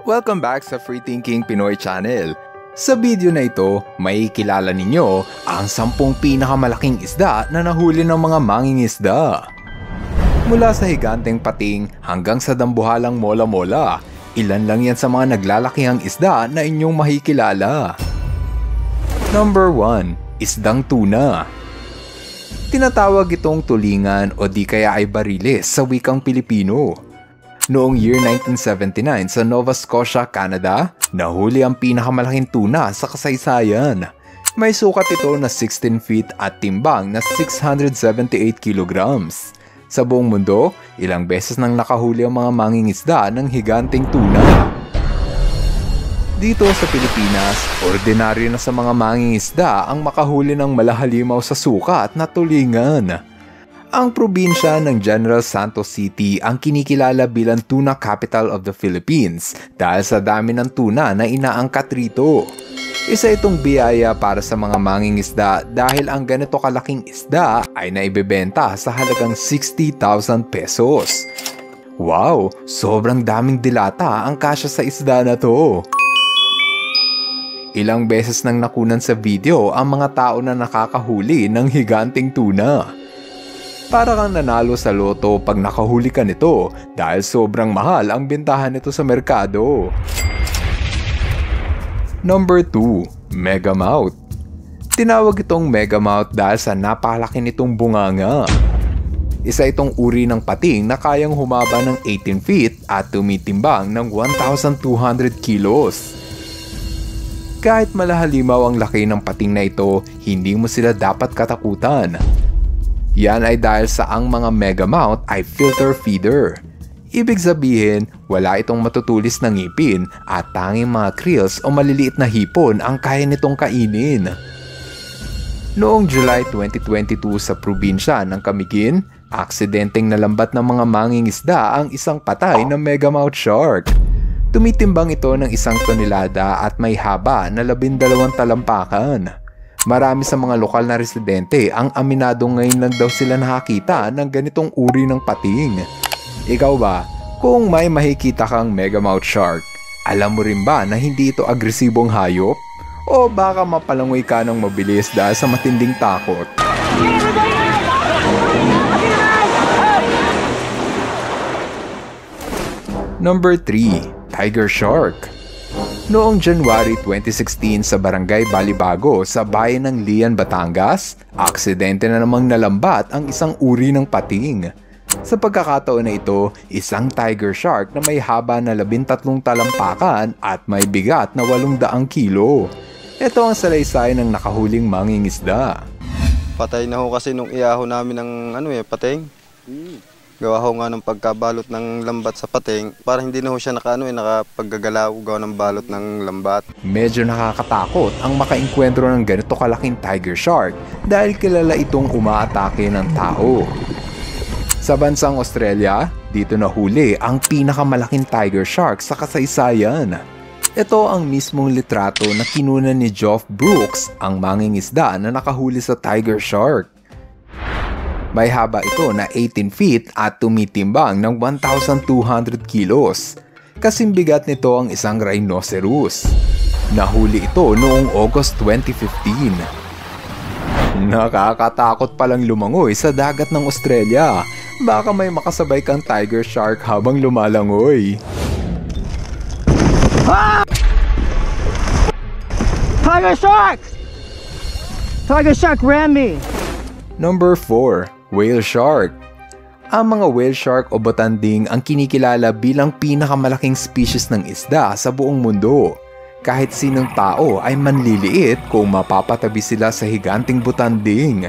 Welcome back sa Free Thinking Pinoy Channel. Sa video na ito, may kilala ninyo ang 10 pinakamalaking isda na nahuli ng mga mangingisda. Mula sa higanteng pating hanggang sa dambuhalang mola-mola, ilan lang yan sa mga naglalakihang isda na inyong mahikilala. Number 1. Isdang tuna. Tinatawag itong tulingan o di kaya ay bariles sa wikang Pilipino. Noong year 1979 sa Nova Scotia, Canada, nahuli ang pinakamalaking tuna sa kasaysayan. May sukat ito na 16 feet at timbang na 678 kilograms. Sa buong mundo, ilang beses nang nakahuli ang mga mangingisda ng higanteng tuna. Dito sa Pilipinas, ordinaryo na sa mga mangingisda ang makahuli ng malahalimaw sa sukat na tulingan. Ang probinsya ng General Santos City ang kinikilala bilang tuna capital of the Philippines dahil sa dami ng tuna na inaangkat rito. Isa itong biyaya para sa mga mangingisda dahil ang ganito kalaking isda ay naibebenta sa halagang 60,000 pesos. Wow! Sobrang daming dilata ang kasya sa isda na to. Ilang beses nang nakunan sa video ang mga tao na nakakahuli ng higanteng tuna. Para kang nanalo sa loto pag nakahuli ka nito dahil sobrang mahal ang bentahan nito sa merkado. Number 2. Megamouth. Tinawag itong megamouth dahil sa napakalaki nitong bunganga. Isa itong uri ng pating na kayang humaba ng 18 feet at tumitimbang ng 1,200 kilos. Kahit malahalimaw ang laki ng pating na ito, hindi mo sila dapat katakutan. Yan ay dahil sa ang mga megamouth ay filter feeder. Ibig sabihin, wala itong matutulis na ngipin at tanging mga krills o maliliit na hipon ang kaya nitong kainin. Noong July 2022 sa probinsya ng Camiguin, aksidenteng nalambat ng mga mangingisda ang isang patay na megamouth shark. Tumitimbang ito ng 1 tonelada at may haba na 12 talampakan. Marami sa mga lokal na residente ang aminado ngayon lang daw sila nakakita ng ganitong uri ng pating. Ikaw ba, kung may makikita kang megamouth shark, alam mo rin ba na hindi ito agresibong hayop? O baka mapalangoy ka ng mabilis dahil sa matinding takot? Number 3. Tiger shark. Noong January 2016 sa Barangay Balibago sa bayan ng Lian, Batangas, aksidente na namang nalambat ang isang uri ng pating. Sa pagkakataon na ito, isang tiger shark na may haba na 13 talampakan at may bigat na 800 kilo. Ito ang salaysay ng nakahuling mangingisda. Patay na ho kasi nung iyaho namin ng pating. Gawa ho nga ng pagkabalot ng lambat sa pating para hindi na ho siya nakapaggagalaw gawa ng balot ng lambat. Medyo nakakatakot ang makainkwentro ng ganito kalaking tiger shark dahil kilala itong umaatake ng tao. Sa bansang Australia, dito nahuli ang pinakamalaking tiger shark sa kasaysayan. Ito ang mismong litrato na kinunan ni Geoff Brooks, ang mangingisda na nakahuli sa tiger shark. May haba ito na 18 feet at tumitimbang ng 1,200 kilos. Kasing bigat nito ang isang rhinoceros. Nahuli ito noong August 2015. Nakakatakot palang lumangoy sa dagat ng Australia. Baka may makasabay kang tiger shark habang lumalangoy. Ah! Tiger shark! Tiger shark ran me! Number 4. Whale shark. Ang mga whale shark o botanding ang kinikilala bilang pinakamalaking species ng isda sa buong mundo. Kahit sinong tao ay manliliit kung mapapatabi sila sa higanting botanding.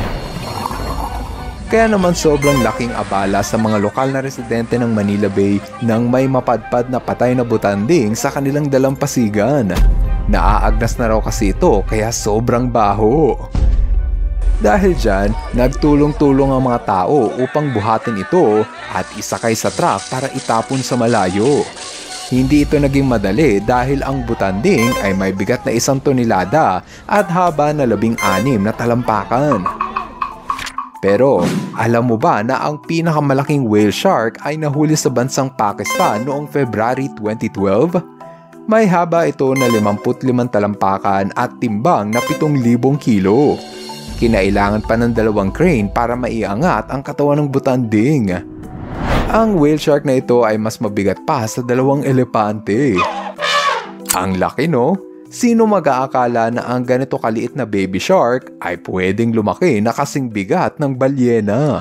Kaya naman sobrang laking abala sa mga lokal na residente ng Manila Bay nang may mapadpad na patay na botanding sa kanilang dalampasigan. Naaagnas na raw kasi ito kaya sobrang baho. Dahil dyan, nagtulong-tulong ang mga tao upang buhatin ito at isakay sa truck para itapon sa malayo. Hindi ito naging madali dahil ang butanding ay may bigat na 1 tonelada at haba na 16 na talampakan. Pero alam mo ba na ang pinakamalaking whale shark ay nahuli sa bansang Pakistan noong February 2012? May haba ito na 55 talampakan at timbang na 7,000 kilo. Kinailangan pa ng 2 crane para maiangat ang katawan ng butanding. Ang whale shark na ito ay mas mabigat pa sa 2 elepante. Ang laki, no? Sino mag-aakala na ang ganito kaliit na baby shark ay pwedeng lumaki na kasing bigat ng balyena?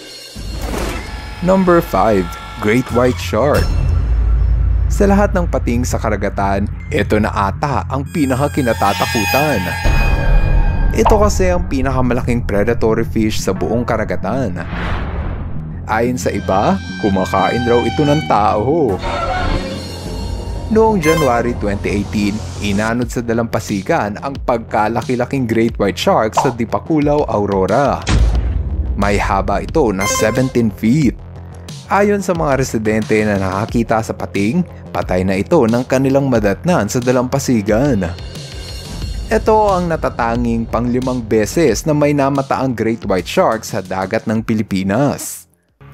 Number 5. Great White Shark. Sa lahat ng pating sa karagatan, ito na ata ang pinakakinatatakutan. Ito kasi ang pinakamalaking predatory fish sa buong karagatan. Ayon sa iba, kumakain raw ito ng tao. Noong January 2018, inanod sa dalampasigan ang pagkalaki-laking Great White Shark sa Dipakulaw, Aurora. May haba ito na 17 feet. Ayon sa mga residente na nakakita sa pating, patay na ito ng kanilang madatnan sa dalampasigan. Ito ang natatanging pang-5 beses na may namataang Great White Shark sa dagat ng Pilipinas.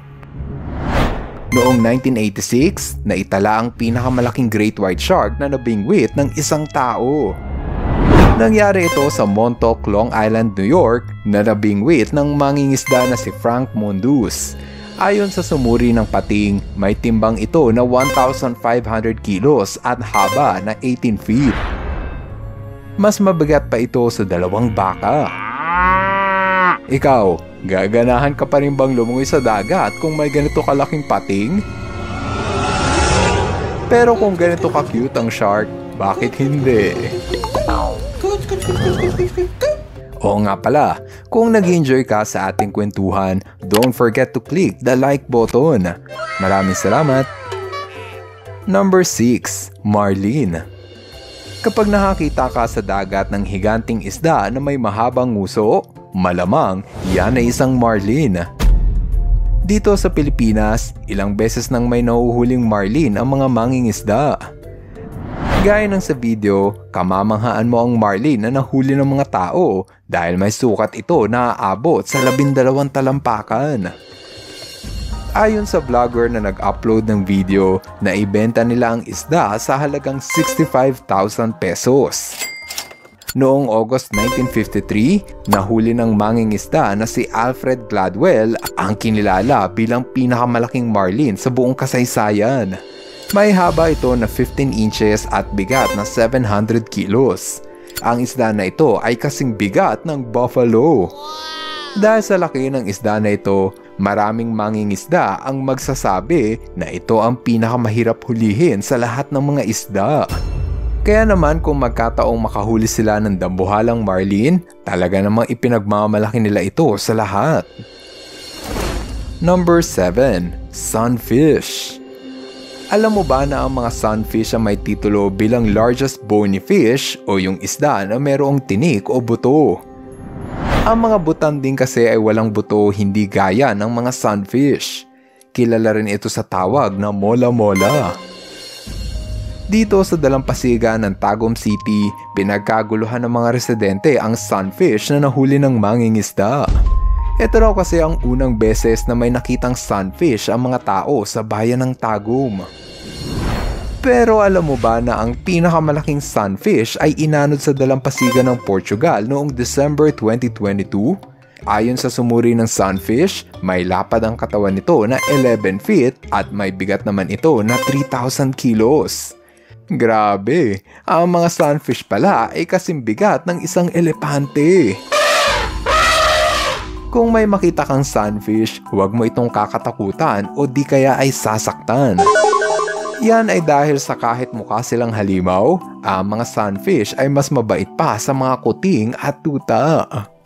Noong 1986, naitala ang pinakamalaking Great White Shark na nabingwit ng isang tao. Nangyari ito sa Montauk, Long Island, New York na nabingwit ng mangingisda na si Frank Mundus. Ayon sa sumuri ng pating, may timbang ito na 1,500 kilos at haba na 18 feet. Mas mabigat pa ito sa 2 baka. Ikaw, gaganahan ka pa rin bang lumungoy sa dagat kung may ganito kalaking pating? Pero kung ganito ka-cute ang shark, bakit hindi? Oo nga pala, kung nag-enjoy ka sa ating kwentuhan, don't forget to click the like button. Maraming salamat! Number 6. Marlin. Kapag nakakita ka sa dagat ng higanting isda na may mahabang nguso, malamang yan ay isang marlin. Dito sa Pilipinas, ilang beses nang may nahuhuling marlin ang mga mangingisda. Gaya ng sa video, kamamanghaan mo ang marlin na nahuli ng mga tao dahil may sukat ito na aabot sa 12 talampakan. Ayon sa vlogger na nag-upload ng video, naibenta nila ang isda sa halagang 65,000 pesos. Noong August 1953, nahuli ng mangingisda na si Alfred Gladwell ang kinilala bilang pinakamalaking marlin sa buong kasaysayan. May haba ito na 15 inches at bigat na 700 kilos. Ang isda na ito ay kasing bigat ng buffalo. Dahil sa laki ng isda na ito, maraming mangingisda ang magsasabi na ito ang pinakamahirap hulihin sa lahat ng mga isda. Kaya naman kung magkataong makahuli sila ng dambuhalang marlin, talaga namang ipinagmamalaki nila ito sa lahat. Number 7. Sunfish. Alam mo ba na ang mga sunfish ay may titulo bilang largest bony fish o yung isda na mayroong tinik o buto? Ang mga butanding kasi ay walang buto, hindi gaya ng mga sunfish. Kilala rin ito sa tawag na mola-mola. Dito sa dalampasigan ng Tagum City, pinagkaguluhan ng mga residente ang sunfish na nahuli ng mangingisda. Ito raw kasi ang unang beses na may nakitang sunfish ang mga tao sa bayan ng Tagum. Pero alam mo ba na ang pinakamalaking sunfish ay inanod sa dalampasigan ng Portugal noong December 2022? Ayon sa sumuri ng sunfish, may lapad ang katawan nito na 11 feet at may bigat naman ito na 3,000 kilos. Grabe, ang mga sunfish pala ay kasing bigat ng isang elepante. Kung may makita kang sunfish, huwag mo itong kakatakutan o di kaya ay sasaktan. Yan ay dahil sa kahit mukha silang halimaw, ang mga sunfish ay mas mabait pa sa mga kuting at tuta.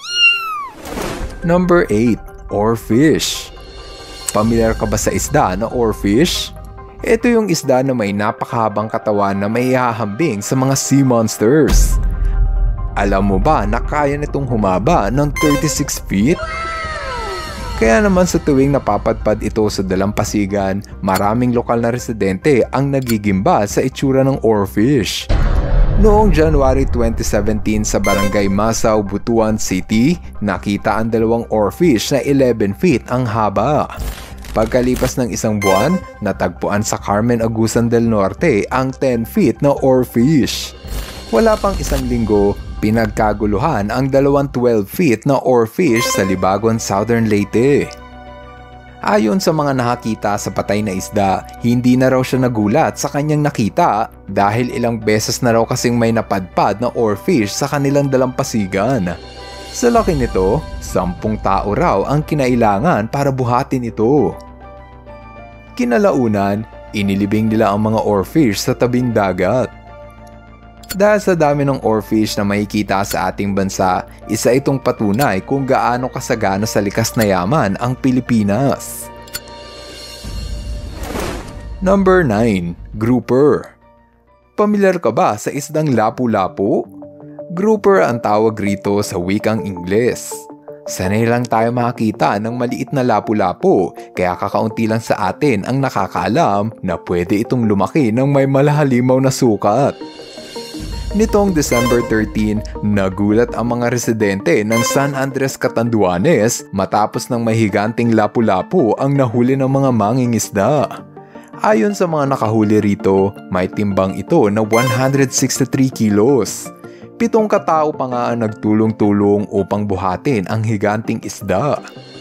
Number 8. Oarfish. Pamilyar ka ba sa isda na oarfish? Ito yung isda na may napakahabang katawan na may hahambing sa mga sea monsters. Alam mo ba na kaya nitong humaba ng 36 feet? Kaya naman sa tuwing napapadpad ito sa dalampasigan, maraming lokal na residente ang nagigimba sa itsura ng oarfish. Noong January 2017 sa Barangay Masaw, Butuan City, nakita ang dalawang oarfish na 11 feet ang haba. Pagkalipas ng isang buwan, natagpuan sa Carmen Agusan del Norte ang 10 feet na oarfish. Wala pang isang linggo, pinagkaguluhan ang dalawang 12 feet na oarfish sa Libagon, Southern Leyte. Ayon sa mga nakakita sa patay na isda, hindi na raw siya nagulat sa kanyang nakita dahil ilang beses na raw kasing may napadpad na oarfish sa kanilang dalampasigan. Sa laki nito, 10 tao raw ang kinailangan para buhatin ito. Kinalaunan, inilibing nila ang mga oarfish sa tabing dagat. Dahil sa dami ng oarfish na makikita sa ating bansa, isa itong patunay kung gaano kasagana sa likas na yaman ang Pilipinas. Number 9. Grouper. Pamilyar ka ba sa isdang lapu-lapu? Grouper ang tawag rito sa wikang Ingles. Sanay lang tayo makakita ng maliit na lapu-lapu, kaya kakaunti lang sa atin ang nakakaalam na pwede itong lumaki ng may malahalimaw na sukat. Nitong December 13, nagulat ang mga residente ng San Andres, Catanduanes matapos ng mahiganting lapu-lapu ang nahuli ng mga mangingisda. Ayon sa mga nakahuli rito, may timbang ito na 163 kilos. 7 katao pa nga ang nagtulong-tulong upang buhatin ang higanting isda.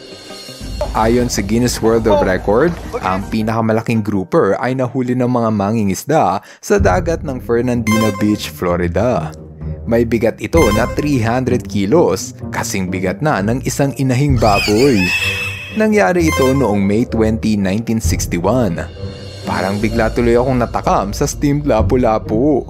Ayon sa Guinness World of Record, ang pinakamalaking grouper ay nahuli ng mga mangingisda sa dagat ng Fernandina Beach, Florida. May bigat ito na 300 kilos, kasing bigat na ng isang inahing baboy. Nangyari ito noong May 20, 1961. Parang bigla tuloy akong natakam sa steamed lapu-lapu.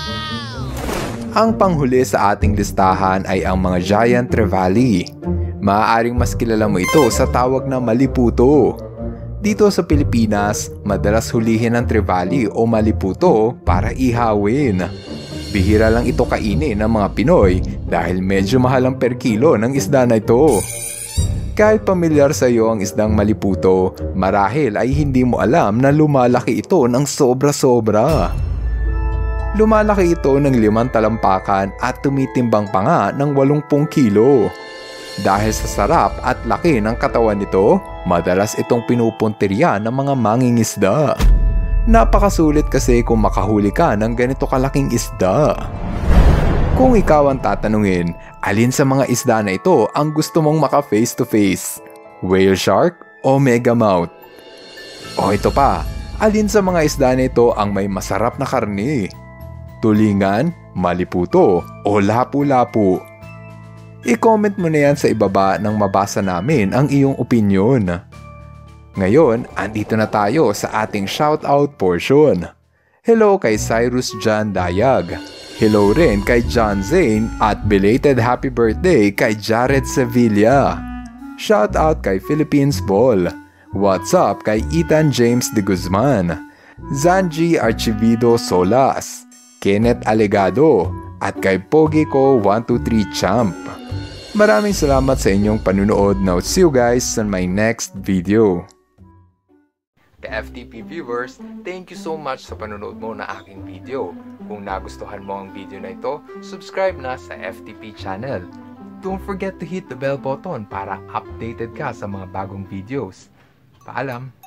Ang panghuli sa ating listahan ay ang mga giant trevally. Maaaring mas kilala mo ito sa tawag na maliputo. Dito sa Pilipinas, madalas hulihin ang trevally o maliputo para ihawin. Bihira lang ito kainin ng mga Pinoy dahil medyo mahal ang per kilo ng isda na ito. Kahit pamilyar sa iyo ang isdang maliputo, marahil ay hindi mo alam na lumalaki ito ng sobra-sobra. Lumalaki ito ng 5 talampakan at tumitimbang pa nga ng 80 kilo. Dahil sa sarap at laki ng katawan nito, madalas itong pinupuntirya ng mga mangingisda. Napakasulit kasi kung makahuli ka ng ganito kalaking isda. Kung ikaw ang tatanungin, alin sa mga isda na ito ang gusto mong maka face to face? Whale shark o megamouth? O ito pa, alin sa mga isda na ito ang may masarap na karne? Tulingan, maliputo o lapu-lapu? I-comment mo na yan sa ibaba nang mabasa namin ang iyong opinion. Ngayon, andito na tayo sa ating shoutout portion. Hello kay Cyrus John Dayag. Hello rin kay John Zane at belated happy birthday kay Jared Sevilla. Shoutout kay Philippines Ball. What's up kay Ethan James de Guzman, Zanji Archivido Solas, Kenneth Alegado, at kay Pogi ko 123 Champ. Maraming salamat sa inyong panunood. Now see you guys on my next video. The FTP viewers, thank you so much sa panunood mo na aking video. Kung nagustuhan mo ang video na ito, subscribe na sa FTP channel. Don't forget to hit the bell button para updated ka sa mga bagong videos. Paalam!